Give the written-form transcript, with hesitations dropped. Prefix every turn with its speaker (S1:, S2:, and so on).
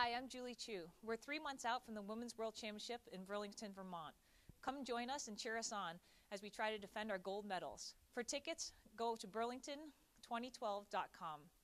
S1: Hi, I'm Julie Chu. We're 3 months out from the Women's World Championship in Burlington, Vermont. Come join us and cheer us on as we try to defend our gold medals. For tickets, go to burlington2012.com.